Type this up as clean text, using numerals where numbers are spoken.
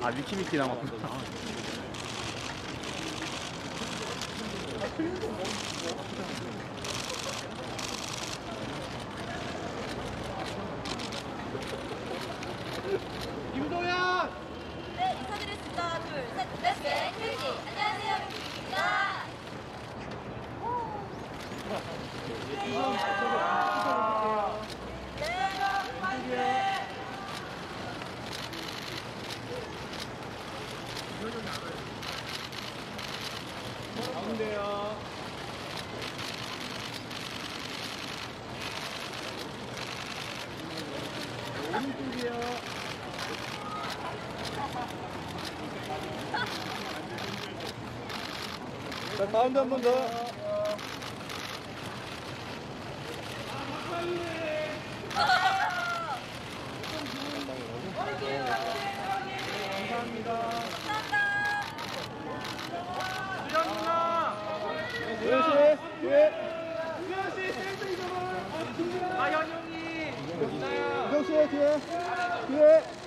아, 미키미키 남았구나. 김도현! 네, 인사드리겠습니다. 둘, 셋, 넷, 넷, 큐티. 안녕하세요, 큐티입니다. 가운데요. 오른쪽이요. 자, 가운데 한 번 더. 감사합니다. 수영 누나! 수영 씨, 뒤에. 수영 씨, 센터 이동은. 아, 현영이. 유정 씨, 뒤에. 뒤에.